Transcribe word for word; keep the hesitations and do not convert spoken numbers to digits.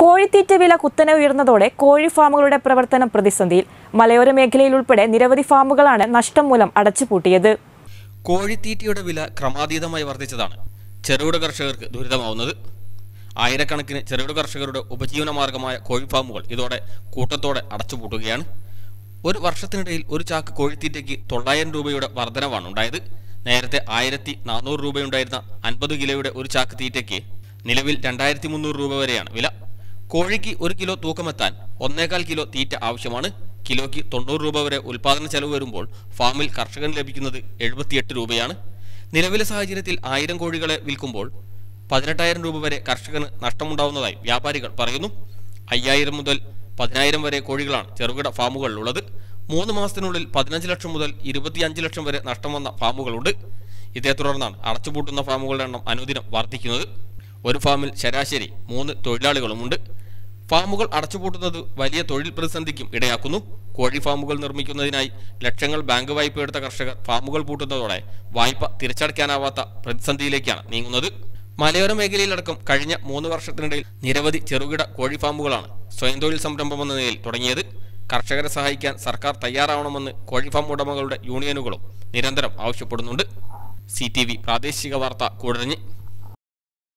കോഴിത്തീറ്റ വില കുത്തനെ ഉയർന്നതോടെ കോഴി ഫാമുകളുടെ പ്രവർത്തനം പ്രതിസന്ധിയിൽ. മലയോര മേഖലയിൽ ഉൾപ്പെടെ നിരവധി ഫാമുകളാണ് നഷ്ടം മൂലം അടച്ചുപൂട്ടിയത്. കോഴിത്തീറ്റയുടെ വില ക്രമാതീതമായി വർദ്ധിച്ചതാണ് ചെറുകിട കർഷകർക്ക് ദുരിതമാവുന്നത്. ആയിരക്കണക്കിന് ചെറുകിട കർഷകരുടെ ഉപജീവന മാർഗമായ കോഴി ഫാമുകൾ ഇതോടെ കൂട്ടത്തോടെ അടച്ചുപൂട്ടുകയാണ്. ഒരു വർഷത്തിനിടയിൽ ഒരു ചാക്ക് കോഴിത്തീറ്റയ്ക്ക് തൊള്ളായിരം രൂപയുടെ വർധനവാണ് ഉണ്ടായത്. നേരത്തെ ആയിരത്തി നാനൂറ് രൂപയുണ്ടായിരുന്ന അൻപത് കിലോയുടെ ഒരു ചാക്ക് തീറ്റയ്ക്ക് നിലവിൽ രണ്ടായിരത്തി മുന്നൂറ് രൂപ വരെയാണ് വില. കോഴിക്ക് ഒരു കിലോ തൂക്കമെത്താൻ ഒന്നേകാൽ കിലോ തീറ്റ ആവശ്യമാണ്. കിലോയ്ക്ക് തൊണ്ണൂറ് രൂപ വരെ ഉൽപ്പാദന ചെലവ് വരുമ്പോൾ ഫാമിൽ കർഷകന് ലഭിക്കുന്നത് എഴുപത്തിയെട്ട് രൂപയാണ്. നിലവിലെ സാഹചര്യത്തിൽ ആയിരം കോഴികളെ വിൽക്കുമ്പോൾ പതിനെട്ടായിരം രൂപ വരെ കർഷകന് നഷ്ടമുണ്ടാവുന്നതായി വ്യാപാരികൾ പറയുന്നു. അയ്യായിരം മുതൽ പതിനായിരം വരെ കോഴികളാണ് ചെറുകിട ഫാമുകളിലുള്ളത്. മൂന്ന് മാസത്തിനുള്ളിൽ പതിനഞ്ച് ലക്ഷം മുതൽ ഇരുപത്തിയഞ്ച് ലക്ഷം വരെ നഷ്ടം വന്ന ഫാമുകളുണ്ട്. ഇതേ തുടർന്നാണ് അടച്ചുപൂട്ടുന്ന ഫാമുകളുടെ എണ്ണം അനുദിനം വർദ്ധിക്കുന്നത്. ഒരു ഫാമിൽ ശരാശരി മൂന്ന് തൊഴിലാളികളുമുണ്ട്. ഫാമുകൾ അടച്ചുപൂട്ടുന്നത് വലിയ തൊഴിൽ പ്രതിസന്ധിക്കും ഇടയാക്കുന്നു. കോഴി ഫാമുകൾ നിർമ്മിക്കുന്നതിനായി ലക്ഷങ്ങൾ ബാങ്ക് വായ്പ എടുത്ത കർഷകർ ഫാമുകൾ പൂട്ടുന്നതോടെ വായ്പ തിരിച്ചടയ്ക്കാനാവാത്ത പ്രതിസന്ധിയിലേക്കാണ് നീങ്ങുന്നത്. മലയോര മേഖലയിലടക്കം കഴിഞ്ഞ മൂന്ന് വർഷത്തിനിടയിൽ നിരവധി ചെറുകിട കോഴി ഫാമുകളാണ് സ്വയം തൊഴിൽ സംരംഭം എന്ന നിലയിൽ തുടങ്ങിയത്. കർഷകരെ സഹായിക്കാൻ സർക്കാർ തയ്യാറാവണമെന്ന് കോഴി ഫാം ഉടമകളുടെ യൂണിയനുകളും നിരന്തരം ആവശ്യപ്പെടുന്നുണ്ട്. സി ടി വി പ്രാദേശിക വാർത്ത കൂടരഞ്ഞ്.